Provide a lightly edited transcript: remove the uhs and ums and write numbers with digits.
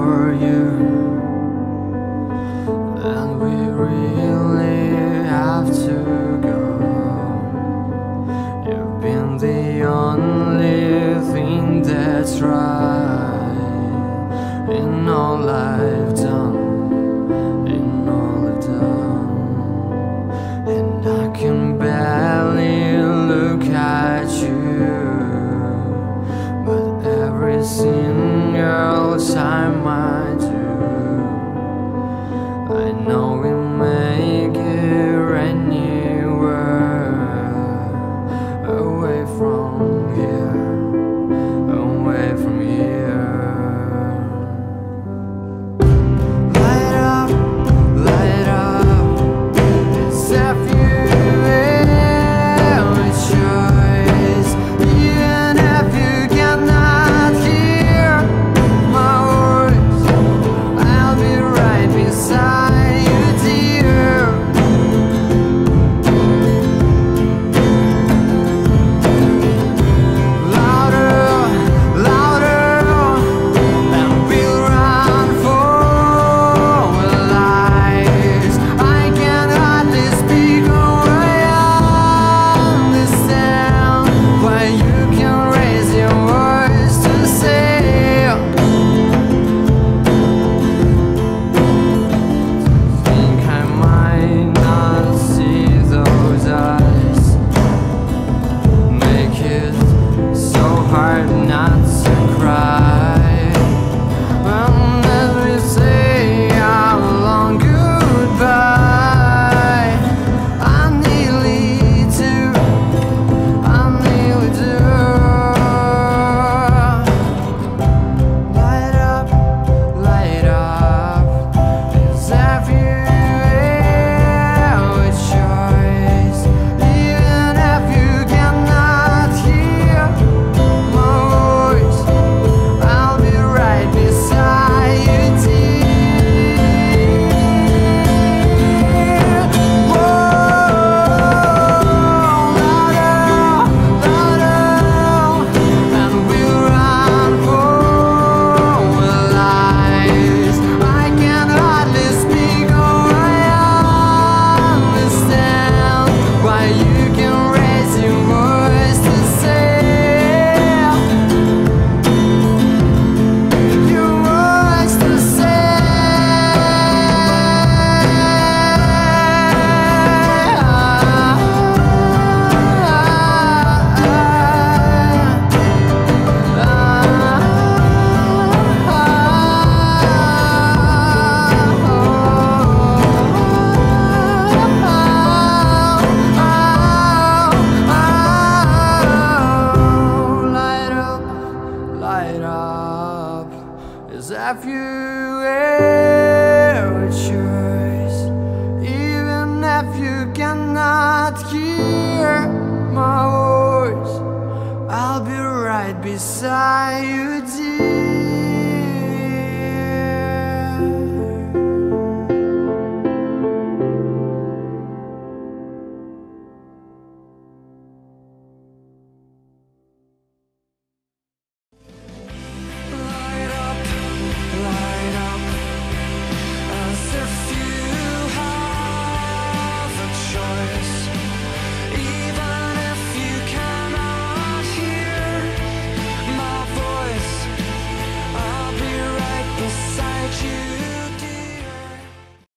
for you, and we really have to go. You've been the only thing that's right in all I've done, in all I've done. And I can barely look at you, but every single time I do, I know we make it anywhere away from here, away from here. Light up, it's every choice, even if you cannot hear my voice. I'll be right beside you, dear. Louder, and we'll run for our lives. I can hardly speak, or I understand why you can raise your voice to say. Think I might not see those eyes, make it so hard not to cry. And as we say our long goodbye, I nearly do. Light up, it's every choice, even if you cannot hear my voice. I'll be right beside you, dear. Louder, and we'll run for our lives. I can hardly speak, or I understand why you can raise your voice to say. Your voice to say. Light up, is every choice, even if you cannot hear my voice. I'll be right beside you, dear.